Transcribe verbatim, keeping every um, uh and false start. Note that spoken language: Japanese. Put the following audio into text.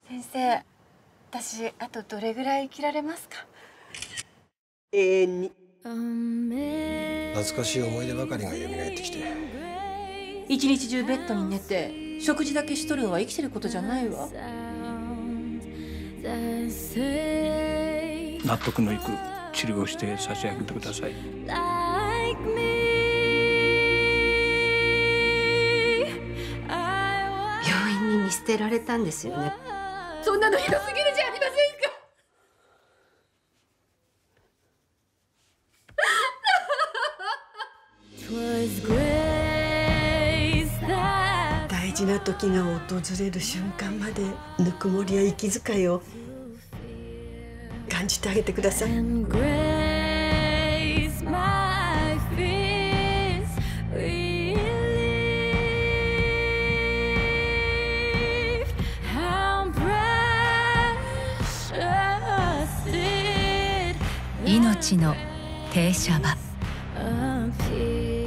先生、私あとどれぐらい生きられますか？ 永遠に。 懐かしい思い出ばかりが蘇ってきて。 一日中ベッドに寝て食事だけしとるんは生きてることじゃないわ。 納得のいく治療をして差し上げてください。 病院に見捨てられたんですよね。 そんなのひどすぎるじゃありませんか。 大事な時が訪れる瞬間までぬくもりや息遣いを感じてあげてください。 命の停車場。